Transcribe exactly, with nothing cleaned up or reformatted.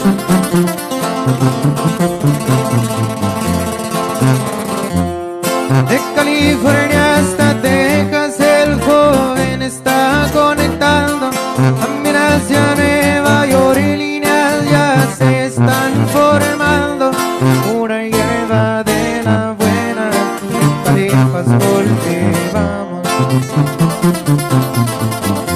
De California hasta Texas el joven está conectando. También hacia Nueva York y líneas ya se están formando. Una hierba de la buena, en Califas cultivamos.